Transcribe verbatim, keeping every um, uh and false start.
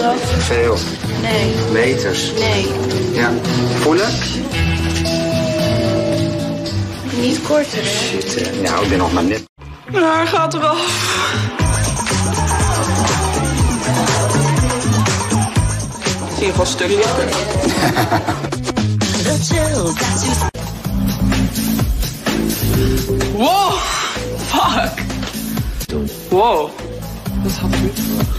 Anderhalf? Veel. Nee. Meters. Nee. Ja. Voelen? Niet korter, hè? Shit, hè. Nou, ik ben nog maar net. Mijn haar gaat eraf. Zie je vast stuk lichter. Wow. Fuck. Wow. Dat had ik niet verwacht.